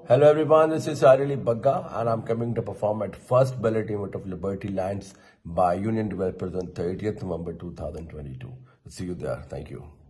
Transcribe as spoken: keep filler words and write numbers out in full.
Hello everyone, this is Sahir Ali Bagga and I'm coming to perform at first ballet event of Liberty Lands by Union Developers on thirtieth November two thousand twenty-two. See you there. Thank you.